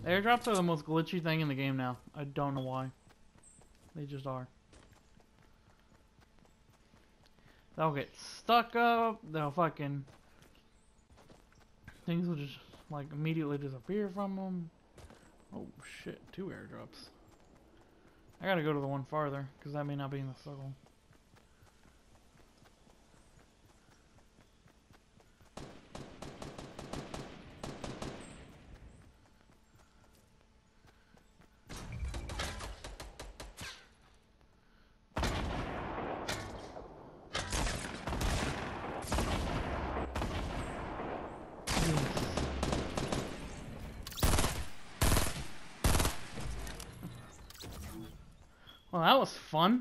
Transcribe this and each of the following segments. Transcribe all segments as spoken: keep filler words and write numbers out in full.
Airdrops are the most glitchy thing in the game now. I don't know why. They just are. They'll get stuck up. They'll fucking... Things will just, like, immediately disappear from them. Oh, shit. Two airdrops. I gotta go to the one farther, because that may not be in the circle. Well, that was fun.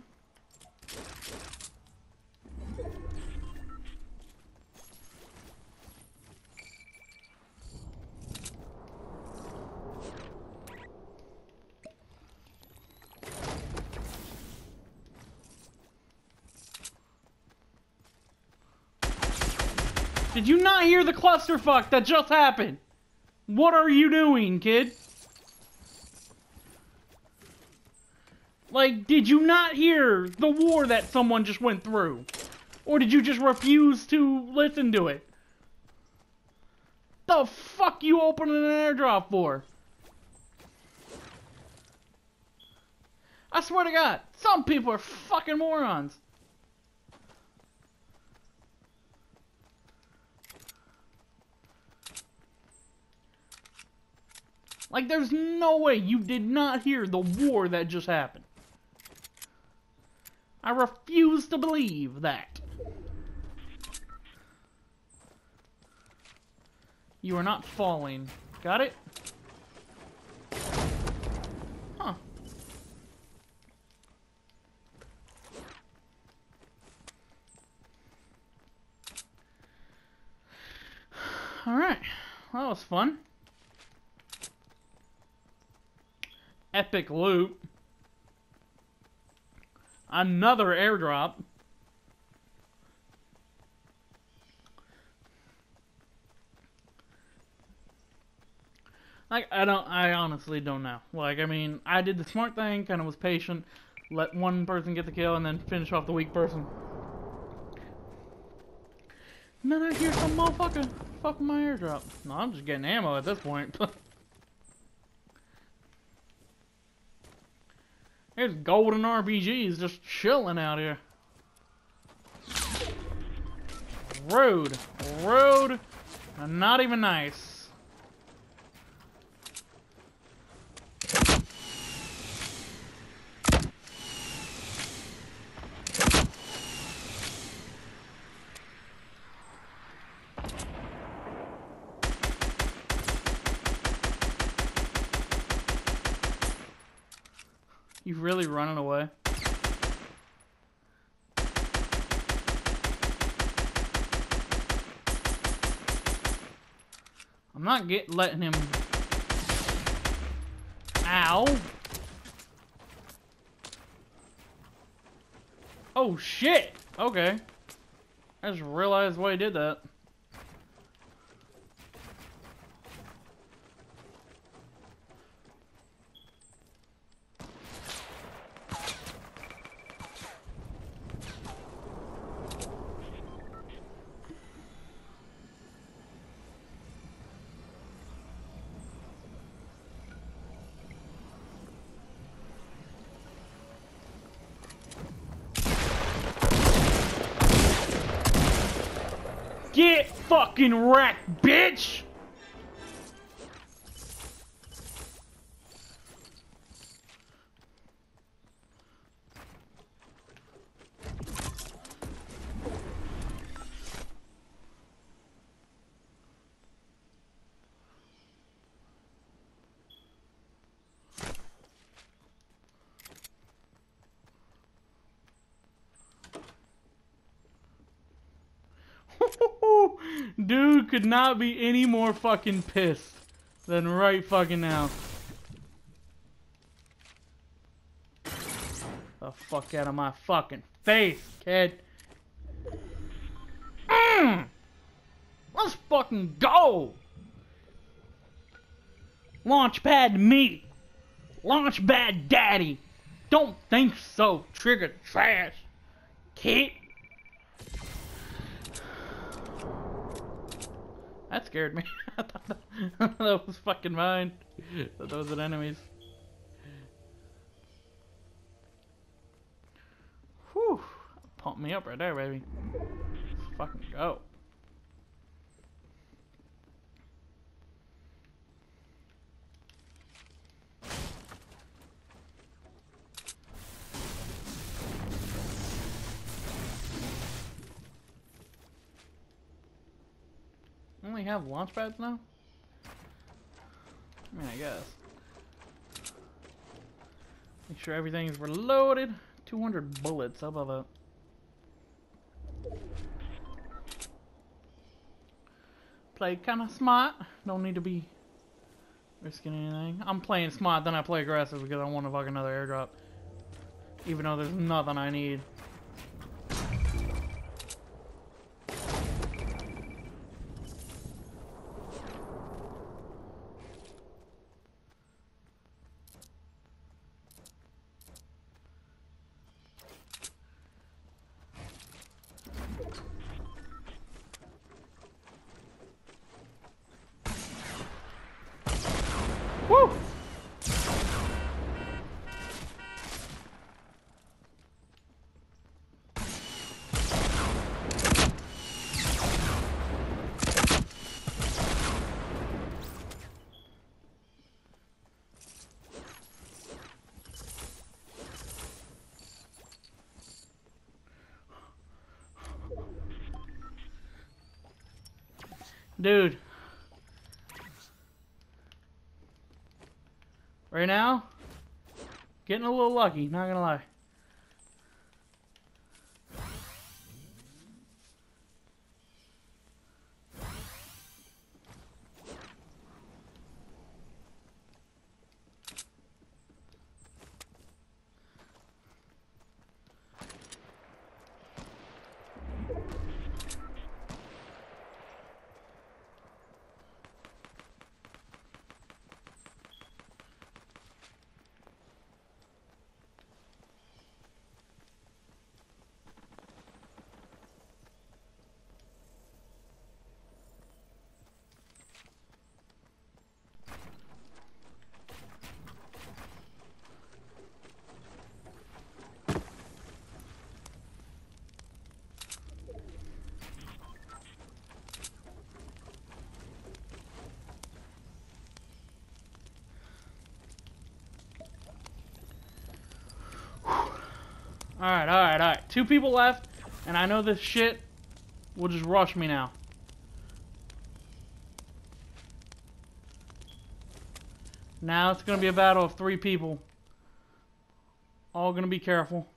Did you not hear the clusterfuck that just happened? What are you doing, kid? Like, did you not hear the war that someone just went through? Or did you just refuse to listen to it? The fuck you opening an airdrop for? I swear to God, some people are fucking morons. Like, there's no way you did not hear the war that just happened. I refuse to believe that. You are not falling. Got it? Huh. Alright. Well, that was fun. Epic loot. Another airdrop. Like, I don't, I honestly don't know. Like, I mean, I did the smart thing, kind of was patient, let one person get the kill, and then finish off the weak person. And then I hear some motherfucker fucking my airdrop. No, I'm just getting ammo at this point. There's golden R P Gs just chilling out here. Rude. Rude. And not even nice. You really running away? I'm not get letting him. Ow! Oh shit! Okay. I just realized why he did that. Get fucking wrecked, bitch! Dude could not be any more fucking pissed than right fucking now. The fuck out of my fucking face, kid. Mm! Let's fucking go! Launch pad me. Launch pad daddy. Don't think so. Trigger trash. Kid. That scared me. I thought that, that was fucking mine. I thought those were enemies. Whew. Pump me up right there, baby. Let's fucking go. Only have launch pads now? I mean, I guess. Make sure everything's reloaded. two hundred bullets, how about that? Play kinda smart. Don't need to be risking anything. I'm playing smart, then I play aggressive because I want to fuck another airdrop. Even though there's nothing I need. Woo! Dude. Right now, getting a little lucky, not gonna lie. Alright, alright, alright. Two people left, and I know this shit will just rush me now. Now it's gonna be a battle of three people. All gonna be careful.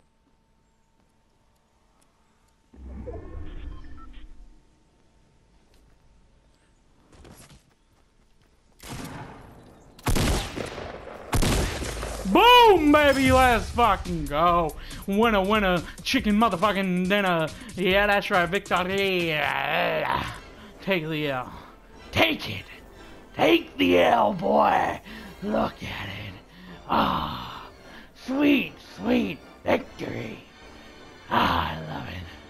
Boom, baby, let's fucking go. Winner, winner, chicken motherfucking dinner. Yeah, that's right, victory. Yeah. Take the L. Take it. Take the L, boy. Look at it. Ah, sweet, sweet victory. Ah, I love it.